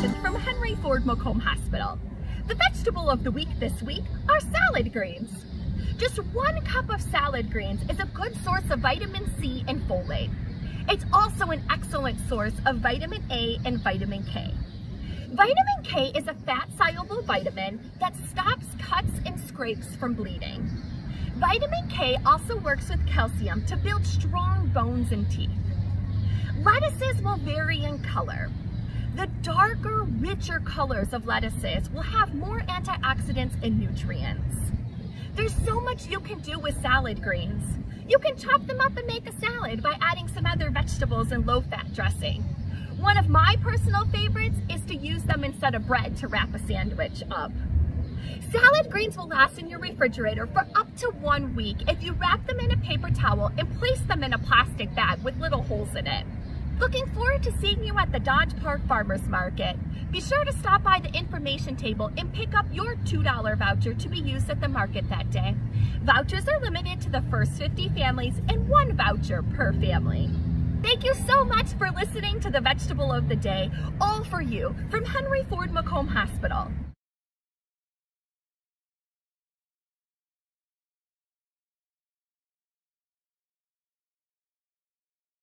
Dietitian from Henry Ford Macomb Hospital. The vegetable of the week this week are salad greens. Just 1 cup of salad greens is a good source of vitamin C and folate. It's also an excellent source of vitamin A and vitamin K. Vitamin K is a fat-soluble vitamin that stops cuts and scrapes from bleeding. Vitamin K also works with calcium to build strong bones and teeth. Lettuces will vary in color. The darker, richer colors of lettuces will have more antioxidants and nutrients. There's so much you can do with salad greens. You can chop them up and make a salad by adding some other vegetables and low-fat dressing. One of my personal favorites is to use them instead of bread to wrap a sandwich up. Salad greens will last in your refrigerator for up to 1 week if you wrap them in a paper towel and place them in a plastic bag with little holes in it. Looking forward to seeing you at the Dodge Park Farmers Market. Be sure to stop by the information table and pick up your $2 voucher to be used at the market that day. Vouchers are limited to the first 50 families and 1 voucher per family. Thank you so much for listening to the Vegetable of the Day, all for you, from Henry Ford Macomb Hospital.